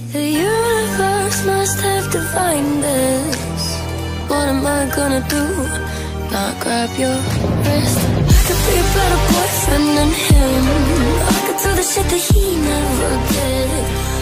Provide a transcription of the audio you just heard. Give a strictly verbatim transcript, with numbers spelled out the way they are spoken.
The universe must have divined this. What am I gonna do? Not grab your wrist. I could be a better boyfriend than him. I could do the shit that he never did.